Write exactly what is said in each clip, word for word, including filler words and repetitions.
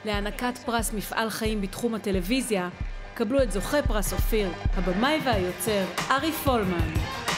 להענקת פרס מפעל חיים בתחום הטלוויזיה, קבלו את זוכה פרס אופיר, הבמאי והיוצר ארי פולמן.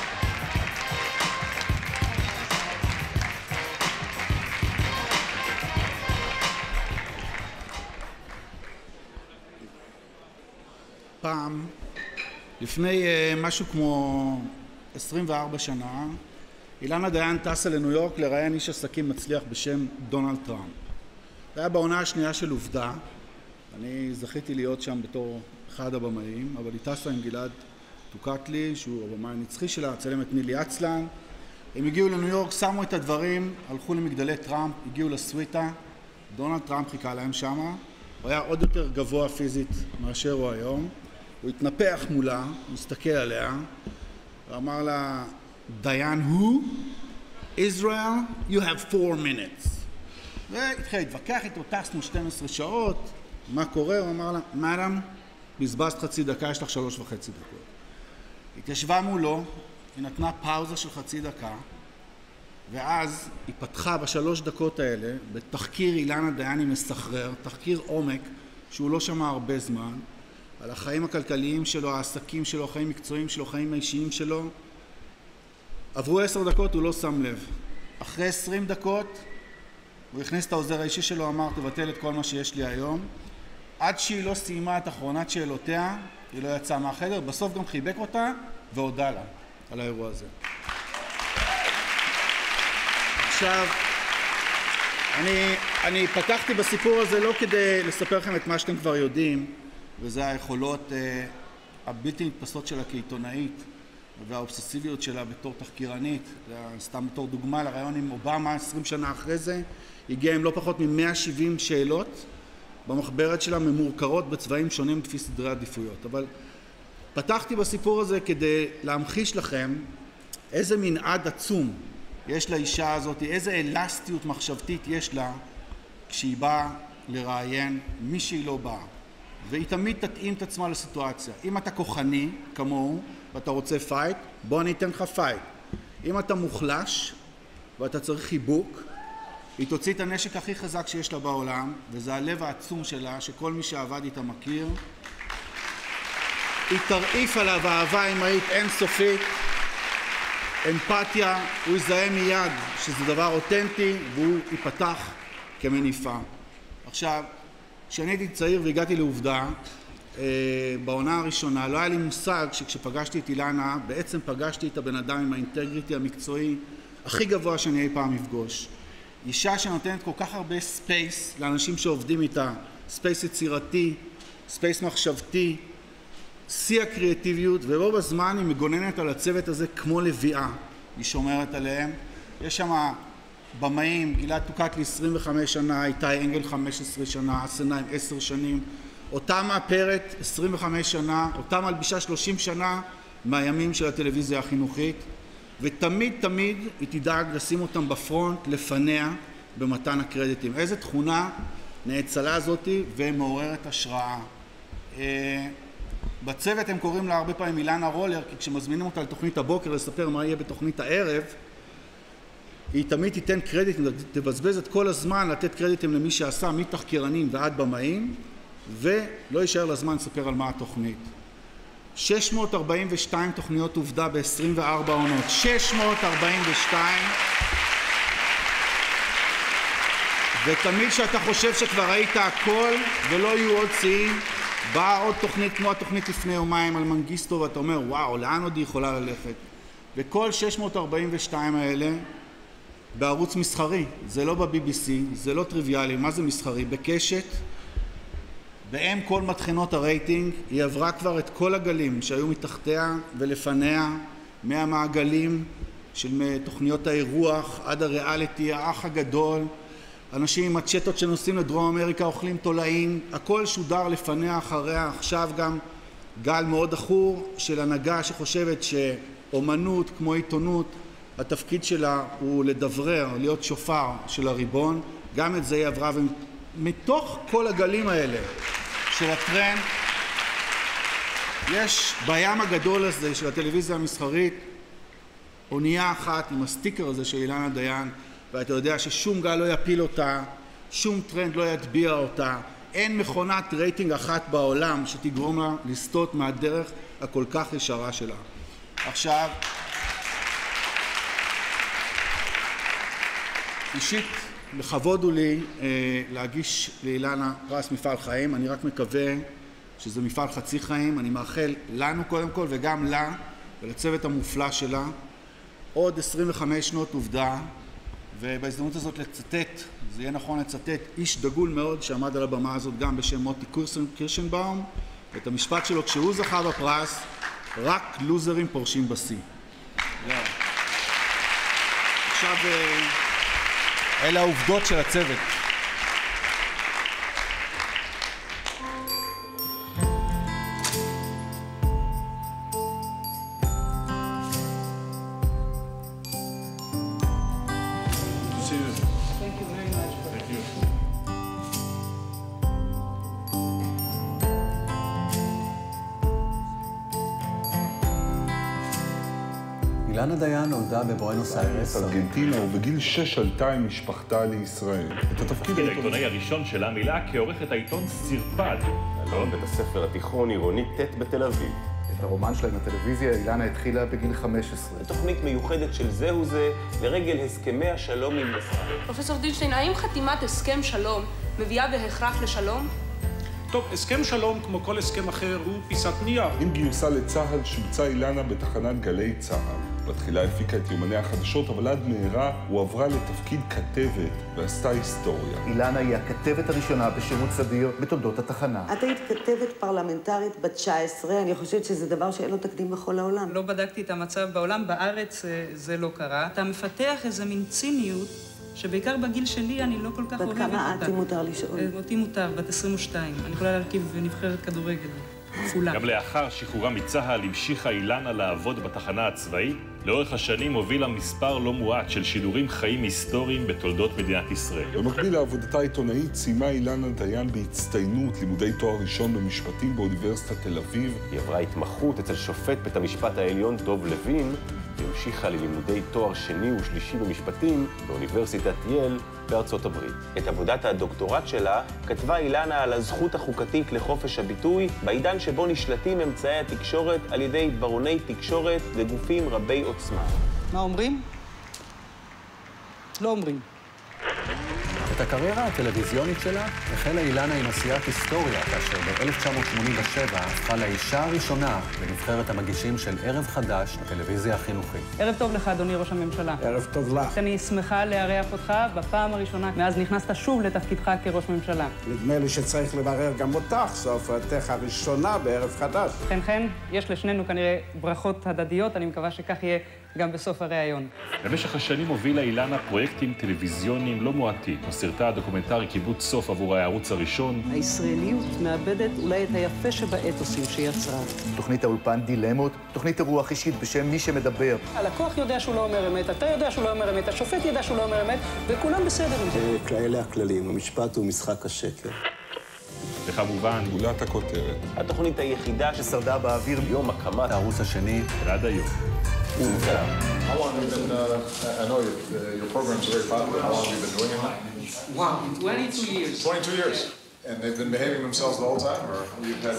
פעם, לפני uh, משהו כמו עשרים וארבע שנה, אילנה דיין טסה לניו יורק לראיין איש עסקים מצליח בשם דונלד טראמפ. זה היה בעונה השנייה של עובדה, אני זכיתי להיות שם בתור אחד הבמאים, אבל היא טסה עם גלעד טוקטלי, שהוא הבמאי הנצחי שלה, צלם את נילי אצלן. הם הגיעו לניו יורק, שמו את הדברים, הלכו למגדלי טראמפ, הגיעו לסוויטה, דונלד טראמפ חיכה להם שמה, הוא היה עוד יותר גבוה פיזית מאשר הוא היום, הוא התנפח מולה, הוא הסתכל עליה, ואמר לה, דיין הוא? Israel, you have four minutes. והתחיל להתווכח איתו, טסנו שתים עשרה שעות, מה קורה? הוא אמר לה, מאדם, בזבזת חצי דקה, יש לך שלוש וחצי דקות. היא התיישבה מולו, היא נתנה פאוזה של חצי דקה, ואז היא פתחה בשלוש דקות האלה, בתחקיר אילנה דייני מסחרר, תחקיר עומק, שהוא לא שמע הרבה זמן, על החיים הכלכליים שלו, העסקים שלו, החיים מקצועיים שלו, החיים האישיים שלו. עברו עשר דקות, הוא לא שם לב. אחרי עשרים דקות, הוא הכניס את העוזר האישי שלו, אמר, תבטל את כל מה שיש לי היום. עד שהיא לא סיימה את אחרונת שאלותיה, היא לא יצאה מהחדר, בסוף גם חיבק אותה והודע לה על האירוע הזה. עכשיו, אני, אני פתחתי בסיפור הזה לא כדי לספר לכם את מה שאתם כבר יודעים, וזה היכולות אה, הבלתי נתפסות שלה כעיתונאית, והאובססיביות שלה בתור תחקירנית. סתם בתור דוגמה לרעיון עם אובמה עשרים שנה אחרי זה, הגיע עם לא פחות מ-מאה ושבעים שאלות במחברת שלה, ממורכרות בצבעים שונים לפי סדרי עדיפויות. אבל פתחתי בסיפור הזה כדי להמחיש לכם איזה מנעד עצום יש לאישה הזאת, איזה אלסטיות מחשבתית יש לה כשהיא באה לראיין מי שהיא לא באה. והיא תמיד תתאים את עצמה לסיטואציה. אם אתה כוחני כמוהו ואתה רוצה פייט, בוא אני אתן לך פייט. אם אתה מוחלש ואתה צריך חיבוק, היא תוציא את הנשק הכי חזק שיש לה בעולם, וזה הלב העצום שלה שכל מי שעבד איתה מכיר. היא תרעיף עליו אהבה אמהית אינסופית, אמפתיה, הוא יזהה מיד שזה דבר אותנטי והוא ייפתח כמניפה. עכשיו, כשאני הייתי צעיר והגעתי לעובדה, בעונה הראשונה לא היה לי מושג שכשפגשתי את אילנה, בעצם פגשתי את הבן אדם עם האינטגריטי המקצועי הכי גבוה שאני אי פעם אפגוש. אישה שנותנת כל כך הרבה ספייס לאנשים שעובדים איתה, ספייס יצירתי, ספייס מחשבתי, שיא הקריאטיביות, ובו בזמן היא מגוננת על הצוות הזה כמו לביאה, היא שומרת עליהם. יש שם במאים, גלעד טוקטלי עשרים וחמש שנה, איתי אנגל חמש עשרה שנה, אסנהיים עשר שנים, אותה מאפרת עשרים וחמש שנה, אותה מלבישה שלושים שנה מהימים של הטלוויזיה החינוכית, ותמיד תמיד היא תדאג לשים אותם בפרונט, לפניה, במתן הקרדיטים. איזו תכונה נאצלה הזאת ומעוררת השראה. בצוות הם קוראים לה הרבה פעמים אילנה רולר, כי כשמזמינים אותה לתוכנית הבוקר לספר מה יהיה בתוכנית הערב, היא תמיד תיתן קרדיטים, תבזבז את כל הזמן לתת קרדיטים למי שעשה, מתחקירנים ועד במאים, ולא יישאר לזמן לספר על מה התוכנית. שש מאות ארבעים ושתיים תוכניות עובדה ב-עשרים וארבע עונות. שש מאות ארבעים ושתיים. ותמיד שאתה חושב שכבר ראית הכל ולא יהיו עוד שיאים, באה עוד תוכנית כמו התוכנית לפני יומיים על מנגיסטו, ואתה אומר, וואו, לאן עוד היא יכולה ללכת? וכל שש מאות ארבעים ושתיים האלה בערוץ מסחרי. זה לא ב-בי בי סי, זה לא טריוויאלי. מה זה מסחרי? בקשת. באם כל מתחינות הרייטינג, היא עברה כבר את כל הגלים שהיו מתחתיה ולפניה, מהמעגלים של תוכניות האירוח עד הריאליטי, האח הגדול, אנשים עם הצ'טות שנוסעים לדרום אמריקה אוכלים תולעים, הכל שודר לפניה, אחריה. עכשיו גם גל מאוד אחור של הנהגה שחושבת שאומנות כמו עיתונות, התפקיד שלה הוא לדברר, להיות שופר של הריבון. גם את זה היא עברה, ומתוך כל הגלים האלה של הטרנד, יש בים הגדול הזה של הטלוויזיה המסחרית אונייה אחת עם הסטיקר הזה של אילנה דיין, ואתה יודע ששום גל לא יפיל אותה, שום טרנד לא יטביע אותה, אין מכונת רייטינג אחת בעולם שתגרום לה לסטות מהדרך הכל כך ישרה שלה. עכשיו, אישית, לכבוד הוא לי אה, להגיש לאילנה פרס מפעל חיים. אני רק מקווה שזה מפעל חצי חיים. אני מאחל לנו קודם כל וגם לה ולצוות המופלא שלה עוד עשרים וחמש שנות עובדה, ובהזדמנות הזאת לצטט, זה יהיה נכון לצטט איש דגול מאוד שעמד על הבמה הזאת גם בשם מוטי קירשנבאום, את המשפט שלו כשהוא זכה בפרס: רק לוזרים פורשים בשיא. עכשיו אלה העובדות של הצוות. אילנה דיין נולדה בבואנוס איירס, ארגנטינה, ובגיל שש עלתה עם משפחתה לישראל. את התפקיד העיתונאי הראשון שלה מילא כעורכת העיתון סרפד. אלון, בית הספר התיכון עירוני ט' בתל אביב. את הרומן שלה עם הטלוויזיה אילנה התחילה בגיל חמש עשרה. תוכנית מיוחדת של זהו זה לרגל הסכמי השלום עם מצרים. פרופסור דילשטיין, האם חתימת הסכם שלום מביאה בהכרח לשלום? טוב, הסכם שלום, כמו כל הסכם אחר, הוא פיסת נייר. עם גיוסה לצה"ל שובצה אילנה בתחנת גלי צה"ל. בתחילה הפיקה את יומני החדשות, אבל עד מהרה הוא עברה לתפקיד כתבת ועשתה היסטוריה. אילנה היא הכתבת הראשונה בשירות סדיר בתולדות התחנה. את היית כתבת פרלמנטרית בת תשע עשרה, אני חושבת שזה דבר שאין לו תקדים בכל העולם. לא בדקתי את המצב בעולם, בארץ זה לא קרה. אתה מפתח איזה מין ציניות, שבעיקר בגיל שלי אני לא כל כך אוהבת אותה. בת כמה את, אם מותר לשאול? אותי מותר, בת עשרים ושתיים. אני יכולה להרכיב נבחרת כדורגל. כפולה. גם לאחר שחרורה מצה"ל המשיכה אילנה לעבוד בתחנה הצבאית. לאורך השנים הובילה מספר לא מועט של שידורים חיים היסטוריים בתולדות מדינת ישראל. במקביל לעבודתה העיתונאית סיימה אילנה דיין בהצטיינות לימודי תואר ראשון במשפטים באוניברסיטת תל אביב. היא עברה התמחות אצל שופט בית המשפט העליון דוב לוין, והמשיכה ללימודי תואר שני ושלישי במשפטים באוניברסיטת ייל בארצות הברית. את עבודת הדוקטורט שלה כתבה אילנה על הזכות החוקתית לחופש הביטוי בעידן שבו נשלטים אמצעי התקשורת על ידי ברוני תקשורת וגופים רבי עוצמה. מה אומרים? לא אומרים. את הקריירה הטלוויזיונית שלה החלה אילנה עם עשיית היסטוריה, כאשר ב-אלף תשע מאות שמונים ושבע הפכה לאישה הראשונה בנבחרת המגישים של ערב חדש בטלוויזיה החינוכית. ערב טוב לך, אדוני ראש הממשלה. ערב טוב לך. אני שמחה לארח אותך בפעם הראשונה מאז נכנסת שוב לתפקידך כראש ממשלה. נדמה לי שצריך לברר גם אותך, זו הופעתך הראשונה בערב חדש. כן, כן, יש לשנינו כנראה ברכות הדדיות, אני מקווה שכך יהיה גם בסוף הראיון. במשך השנים הובילה אילנה פרויקטים טלוויזיוניים לא מועטים. סרטה הדוקומנטרי קיבוץ סוף עבור הערוץ הראשון. הישראליות מאבדת אולי את היפה שבאתוסים שיצרה. תוכנית האולפן דילמות, תוכנית אירוח אישית בשם מי שמדבר. הלקוח יודע שהוא לא אומר אמת, אתה יודע שהוא לא אומר אמת, השופט ידע שהוא לא אומר אמת, וכולם בסדר עם זה. כאלה הכללים, המשפט הוא משחק השקר. וכמובן, גולת הכותרת. התוכנית היחידה ששרדה באוויר יום הקמת הערוץ השני ועד היום. How long have you been, uh, I know your, uh, your programs are very popular. How long have you been doing it? Wow, twenty-two years. twenty-two years. And they've been behaving themselves the whole time, or you've had...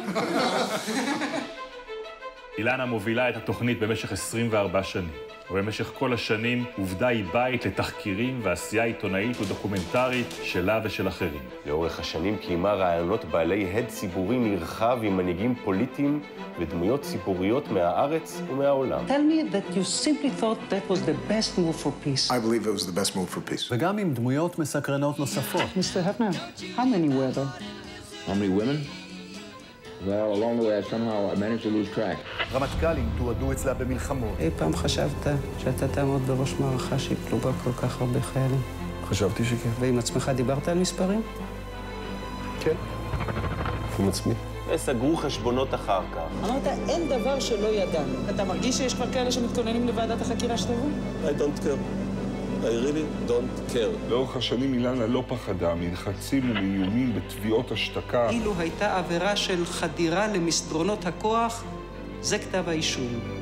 אילנה מובילה את התוכנית במשך עשרים וארבע שנים. ובמשך כל השנים עובדה היא בית לתחקירים ועשייה עיתונאית ודוקומנטרית שלה ושל אחרים. לאורך השנים קיימה רעיונות בעלי הד ציבורי נרחב עם מנהיגים פוליטיים ודמויות ציבוריות מהארץ ומהעולם. Tell me that you simply thought that was the best move for peace. I believe it was the best move for peace. וגם עם דמויות מסקרנות נוספות. מיסטר הפנר, how many were there? How many women? Well, along the way, I somehow I managed to lose track. רמטכ"לים תועדו אצלה במלחמות. אי פעם חשבת שאתה תעמוד בראש מערכה שיפלו בה כל כך הרבה חיילים? חשבתי שכן. ועם עצמך דיברת על מספרים? כן. עם עצמי. וסגרו חשבונות אחר כך. אמרת, אין דבר שלא ידענו. אתה מרגיש שיש כבר כאלה שמתכוננים לוועדת החקירה שתבוא? I don't care. I really don't care. לאורך השנים אילנה לא פחדה מלחצים ומאיומים בתביעות השתקה. אילו הייתה עבירה של חדירה למסדרונות הכוח, זה כתב האישום.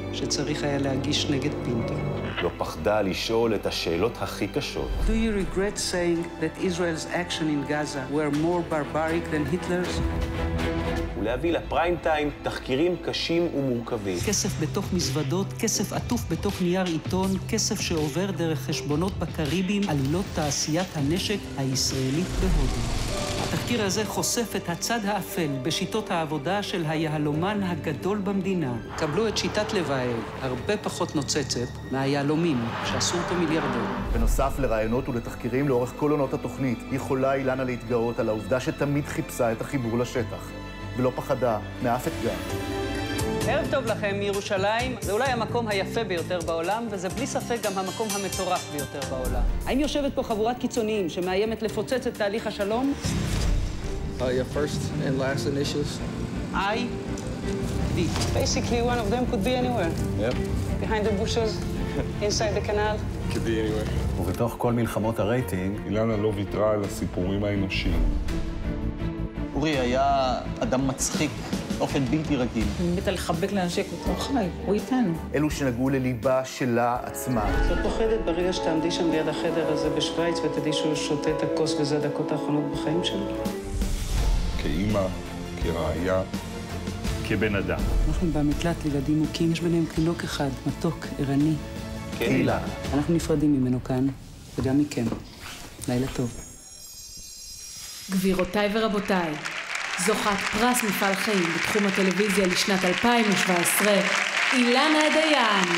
שצריך היה להגיש נגד פינטו. לא פחדה לשאול את השאלות הכי קשות. Do you regret saying that Israel's action in Gaza were more barbaric than Hitler's? ולהביא לפריים טיים תחקירים קשים ומורכבים. כסף בתוך מזוודות, כסף עטוף בתוך נייר עיתון, כסף שעובר דרך חשבונות בקריבים, עלילות תעשיית הנשק הישראלית בהודו. התחקיר הזה חושף את הצד האפל בשיטות העבודה של היהלומן הגדול במדינה. קבלו את שיטת לבייב, הרבה פחות נוצצת מהיהלומים שעשו אותו מיליארדר. בנוסף לרעיונות ולתחקירים לאורך כל עונות התוכנית, יכולה אילנה להתגאות על העובדה שתמיד חיפשה את החיבור לשטח, ולא פחדה מאף אתגר. ערב טוב לכם מירושלים. זה אולי המקום היפה ביותר בעולם, וזה בלי ספק גם המקום המטורף ביותר בעולם. האם יושבת פה חבורת קיצוניים שמאיימת לפוצץ את תהליך השלום? Uh, your first and last initials? I, D. Basically, one of them could be anywhere. Yep. Behind the bushes, inside the canal. Could be anywhere. ובתוך כל מלחמות הרייטינג, אילנה לא ויתרה על הסיפורים האנושיים. אורי היה אדם מצחיק, באופן בלתי רגיל. אני מתה לחבק לאנשי כותו חי, הוא איתנו. אלו שנגעו לליבה שלה עצמה. את פוחדת ברגע שתעמדי שם ליד החדר הזה בשוויץ ותדעי שהוא שותה את הכוס וזה הדקות האחרונות בחיים שלו? כאימא, כרעיה. כבן אדם. אנחנו במקלט לילדים מוכים, יש ביניהם תינוק אחד, מתוק, ערני. קהילה. אנחנו נפרדים ממנו כאן, וגם מכם. לילה טוב. גבירותיי ורבותיי, זוכת פרס מפעל חיים בתחום הטלוויזיה לשנת אלפיים שבע עשרה, אילנה דיין.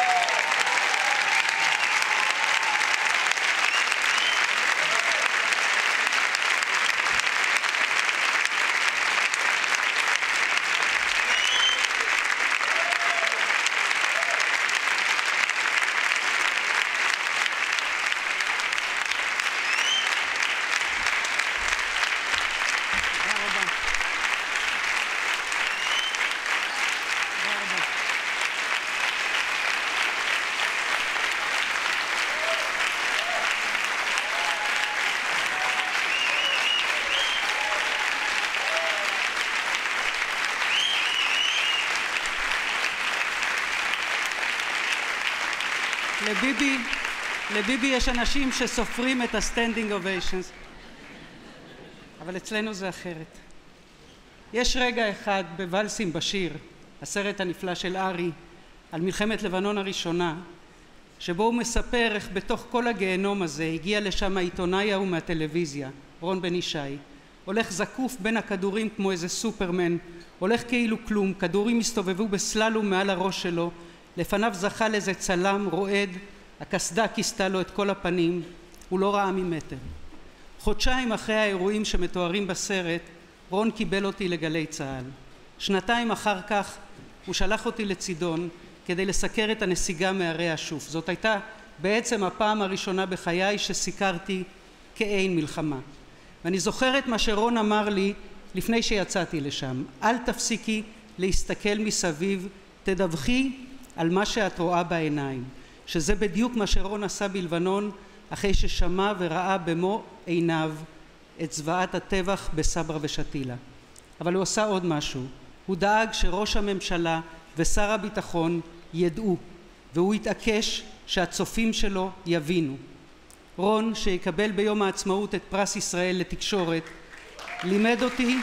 לביבי, לביבי יש אנשים שסופרים את הסטנדינג אוביישנס, אבל אצלנו זה אחרת. יש רגע אחד בוואלסים בשיר, הסרט הנפלא של ארי, על מלחמת לבנון הראשונה, שבו הוא מספר איך בתוך כל הגיהנום הזה הגיע לשם העיתונאי ההוא מהטלוויזיה, רון בן ישי, הולך זקוף בין הכדורים כמו איזה סופרמן, הולך כאילו כלום, כדורים הסתובבו בסללום מעל הראש שלו, לפניו זכה לאיזה צלם רועד, הקסדה כיסתה לו את כל הפנים, הוא לא ראה ממטר. חודשיים אחרי האירועים שמתוארים בסרט, רון קיבל אותי לגלי צה"ל. שנתיים אחר כך הוא שלח אותי לצידון כדי לסקר את הנסיגה מהרי השוף. זאת הייתה בעצם הפעם הראשונה בחיי שסיקרתי כאין מלחמה. ואני זוכרת מה שרון אמר לי לפני שיצאתי לשם. אל תפסיקי להסתכל מסביב, תדווחי על מה שאת רואה בעיניים. שזה בדיוק מה שרון עשה בלבנון אחרי ששמע וראה במו עיניו את זוועת הטבח בסברה ושתילה. אבל הוא עשה עוד משהו. הוא דאג שראש הממשלה ושר הביטחון ידעו, והוא התעקש שהצופים שלו יבינו. רון, שיקבל ביום העצמאות את פרס ישראל לתקשורת, לימד אותי,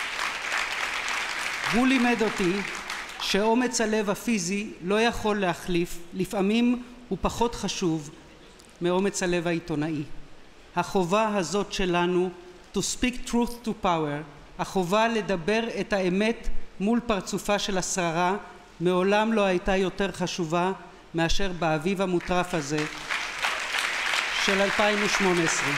הוא לימד אותי שאומץ הלב הפיזי לא יכול להחליף, לפעמים הוא פחות חשוב מאומץ הלב העיתונאי. החובה הזאת שלנו, to speak truth to power, החובה לדבר את האמת מול פרצופה של השררה, מעולם לא הייתה יותר חשובה מאשר באביב המוטרף הזה של אלפיים ושמונה עשרה.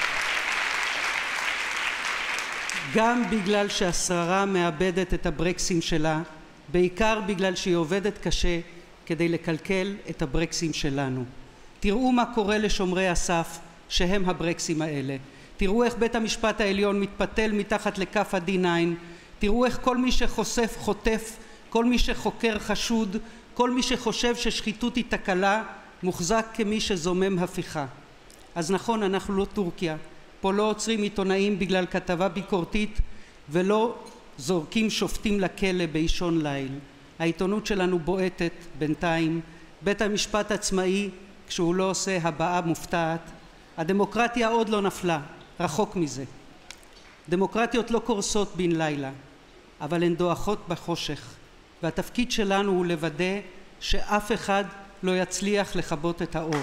גם בגלל שהשררה מאבדת את הברקסים שלה, בעיקר בגלל שהיא עובדת קשה כדי לקלקל את הברקסים שלנו. תראו מה קורה לשומרי הסף שהם הברקסים האלה. תראו איך בית המשפט העליון מתפתל מתחת לכף ה-די ניין. תראו איך כל מי שחושף חוטף, כל מי שחוקר חשוד, כל מי שחושב ששחיתות היא תקלה, מוחזק כמי שזומם הפיכה. אז נכון, אנחנו לא טורקיה. פה לא עוצרים עיתונאים בגלל כתבה ביקורתית ולא זורקים שופטים לכלא באישון ליל. העיתונות שלנו בועטת בינתיים, בית המשפט עצמאי כשהוא לא עושה הבעה מופתעת, הדמוקרטיה עוד לא נפלה, רחוק מזה. דמוקרטיות לא קורסות בן לילה, אבל הן דועכות בחושך, והתפקיד שלנו הוא לוודא שאף אחד לא יצליח לכבות את האור.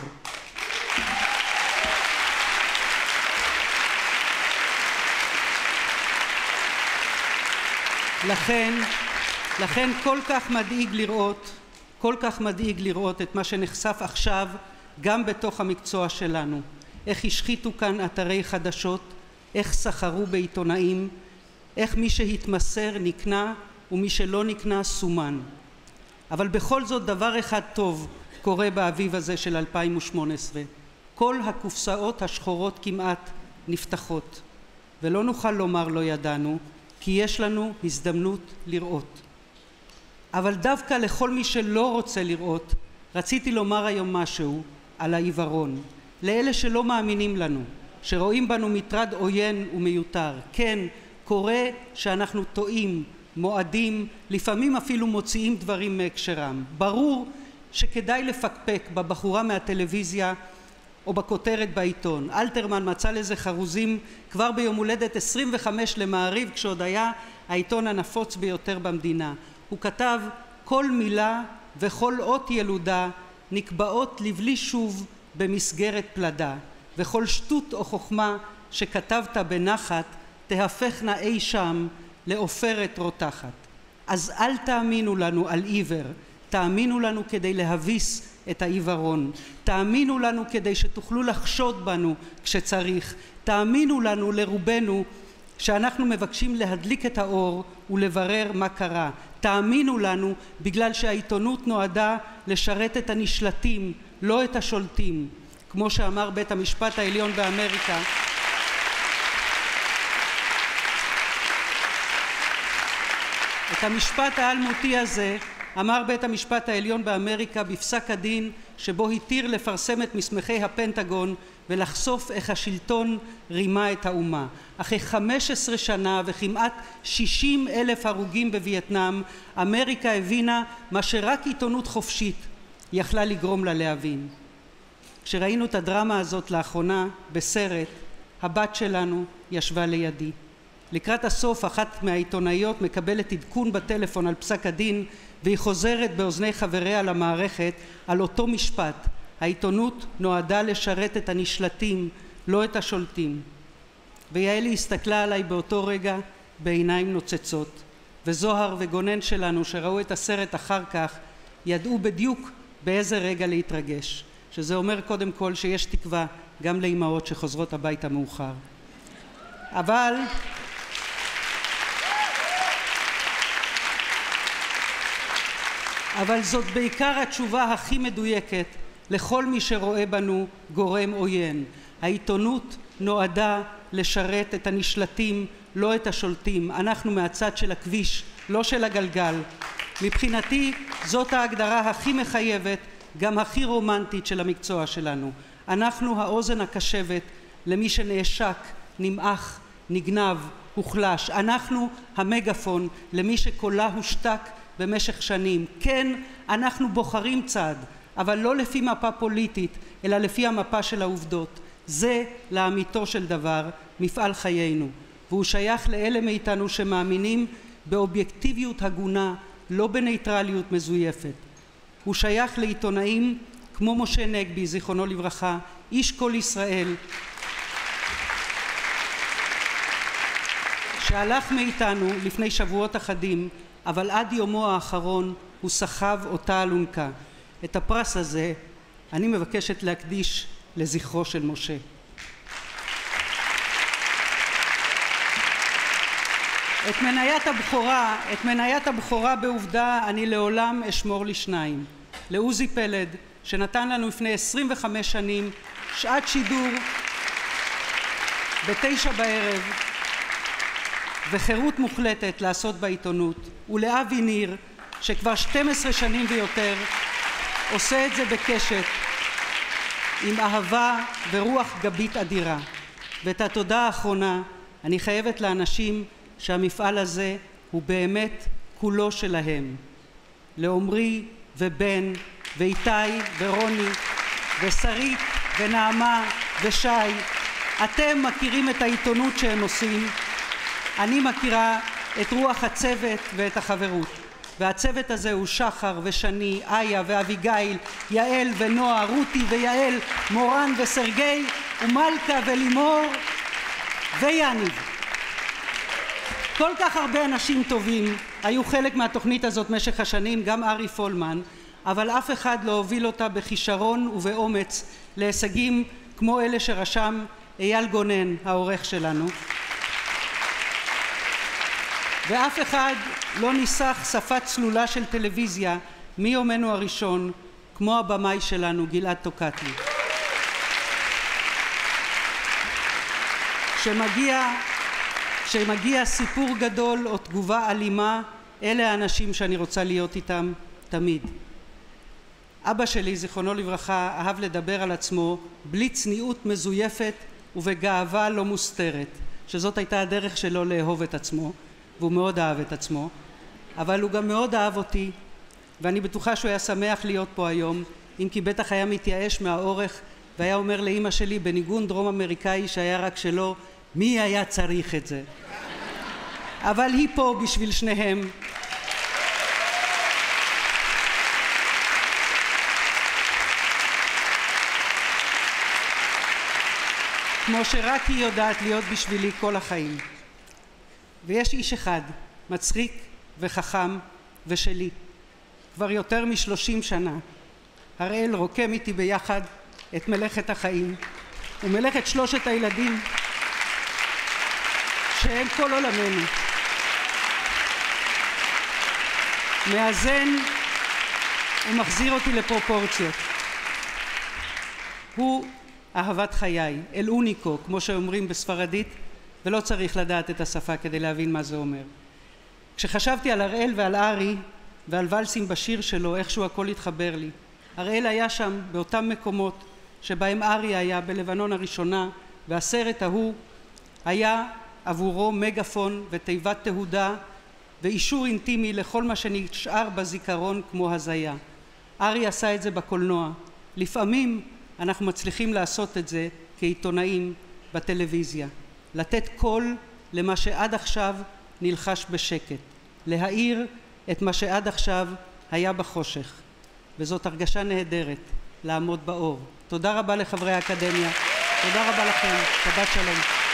לכן, לכן כל כך מדאיג לראות, כל כך מדאיג לראות את מה שנחשף עכשיו גם בתוך המקצוע שלנו. איך השחיתו כאן אתרי חדשות, איך סחרו בעיתונאים, איך מי שהתמסר נקנה ומי שלא נקנה סומן. אבל בכל זאת דבר אחד טוב קורה באביב הזה של אלפיים ושמונה עשרה. כל הקופסאות השחורות כמעט נפתחות, ולא נוכל לומר לא ידענו, כי יש לנו הזדמנות לראות. אבל דווקא לכל מי שלא רוצה לראות, רציתי לומר היום משהו על העיוורון. לאלה שלא מאמינים לנו, שרואים בנו מטרד עוין ומיותר. כן, קורה שאנחנו טועים, מועדים, לפעמים אפילו מוציאים דברים מהקשרם. ברור שכדאי לפקפק בבחורה מהטלוויזיה או בכותרת בעיתון. אלתרמן מצא לזה חרוזים כבר ביום הולדת עשרים וחמש למעריב, כשעוד היה העיתון הנפוץ ביותר במדינה. הוא כתב, כל מילה וכל אות ילודה נקבעות לבלי שוב במסגרת פלדה, וכל שטות או חוכמה שכתבת בנחת תהפכנה אי שם לעופרת רותחת. אז אל תאמינו לנו על עיוור, תאמינו לנו כדי להביס את העיוורון, תאמינו לנו כדי שתוכלו לחשוד בנו כשצריך, תאמינו לנו לרובנו שאנחנו מבקשים להדליק את האור ולברר מה קרה, תאמינו לנו בגלל שהעיתונות נועדה לשרת את הנשלטים, לא את השולטים, כמו שאמר בית המשפט העליון באמריקה. את המשפט האלמותי הזה אמר בית המשפט העליון באמריקה בפסק הדין שבו התיר לפרסם את מסמכי הפנטגון ולחשוף איך השלטון רימה את האומה. אחרי חמש עשרה שנה וכמעט שישים אלף הרוגים בווייטנאם, אמריקה הבינה מה שרק עיתונות חופשית יכלה לגרום לה להבין. כשראינו את הדרמה הזאת לאחרונה בסרט, הבת שלנו ישבה לידי. לקראת הסוף אחת מהעיתונאיות מקבלת עדכון בטלפון על פסק הדין, והיא חוזרת באוזני חבריה למערכת על אותו משפט: העיתונות נועדה לשרת את הנשלטים, לא את השולטים. ויעלי הסתכלה עליי באותו רגע בעיניים נוצצות, וזוהר וגונן שלנו שראו את הסרט אחר כך ידעו בדיוק באיזה רגע להתרגש, שזה אומר קודם כל שיש תקווה גם לאימהות שחוזרות הביתה מאוחר. אבל אבל זאת בעיקר התשובה הכי מדויקת לכל מי שרואה בנו גורם עוין. העיתונות נועדה לשרת את הנשלטים, לא את השולטים. אנחנו מהצד של הכביש, לא של הגלגל. מבחינתי זאת ההגדרה הכי מחייבת, גם הכי רומנטית של המקצוע שלנו. אנחנו האוזן הקשבת למי שנעשק, נמעך, נגנב, הוחלש. אנחנו המגפון למי שקולה הושתק במשך שנים. כן, אנחנו בוחרים צד, אבל לא לפי מפה פוליטית, אלא לפי המפה של העובדות. זה לאמיתו של דבר מפעל חיינו, והוא שייך לאלה מאיתנו שמאמינים באובייקטיביות הגונה, לא בנייטרליות מזויפת. הוא שייך לעיתונאים כמו משה נגבי, זיכרונו לברכה, איש כל ישראל, שהלך מאיתנו לפני שבועות אחדים, אבל עד יומו האחרון הוא סחב אותה אלונקה. את הפרס הזה אני מבקשת להקדיש לזכרו של משה. את מניית הבכורה, את מניית הבכורה בעובדה אני לעולם אשמור לשניים. לעוזי פלד, שנתן לנו לפני עשרים וחמש שנים שעת שידור בתשע בערב וחירות מוחלטת לעשות בעיתונות, ולאבי ניר שכבר שתים עשרה שנים ויותר עושה את זה בקשת עם אהבה ורוח גבית אדירה. ואת התודה האחרונה אני חייבת לאנשים שהמפעל הזה הוא באמת כולו שלהם. לעומרי ובן ואיתי ורוני ושרית ונעמה ושי. אתם מכירים את העיתונות שהם עושים, אני מכירה את רוח הצוות ואת החברות. והצוות הזה הוא שחר ושני, איה ואביגיל, יעל ונועה, רותי ויעל, מורן וסרגי, ומלכה ולימור ויאניב. כל כך הרבה אנשים טובים היו חלק מהתוכנית הזאת משך השנים, גם ארי פולמן, אבל אף אחד לא הוביל אותה בכישרון ובאומץ להישגים כמו אלה שרשם אייל גונן, העורך שלנו. ואף אחד לא ניסח שפה צלולה של טלוויזיה מיומנו הראשון כמו הבמאי שלנו גלעד טוקטלי. שמגיע, שמגיע סיפור גדול או תגובה אלימה, אלה האנשים שאני רוצה להיות איתם תמיד. אבא שלי, זיכרונו לברכה, אהב לדבר על עצמו בלי צניעות מזויפת ובגאווה לא מוסתרת, שזאת הייתה הדרך שלו לאהוב את עצמו, והוא מאוד אהב את עצמו, אבל הוא גם מאוד אהב אותי, ואני בטוחה שהוא היה שמח להיות פה היום, אם כי בטח היה מתייאש מהאורך, והיה אומר לאמא שלי בניגון דרום אמריקאי שהיה רק שלו, מי היה צריך את זה? אבל היא פה בשביל שניהם. כמו שרק היא יודעת להיות בשבילי כל החיים. ויש איש אחד, מצחיק וחכם ושלי, כבר יותר משלושים שנה. הראל רוקם איתי ביחד את מלאכת החיים ומלאכת שלושת הילדים שהם כל עולמנו. מאזן ומחזיר אותי לפרופורציות. הוא אהבת חיי, אל אוניקו, כמו שאומרים בספרדית, ולא צריך לדעת את השפה כדי להבין מה זה אומר. כשחשבתי על הראל ועל ארי ועל ולסים בשיר שלו, איכשהו הכל התחבר לי. הראל היה שם באותם מקומות שבהם ארי היה בלבנון הראשונה, והסרט ההוא היה עבורו מגפון ותיבת תהודה ואישור אינטימי לכל מה שנשאר בזיכרון כמו הזיה. ארי עשה את זה בקולנוע. לפעמים אנחנו מצליחים לעשות את זה כעיתונאים בטלוויזיה. לתת קול למה שעד עכשיו נלחש בשקט. להאיר את מה שעד עכשיו היה בחושך. וזאת הרגשה נהדרת, לעמוד באור. תודה רבה לחברי האקדמיה. תודה רבה לכם. שבת שלום.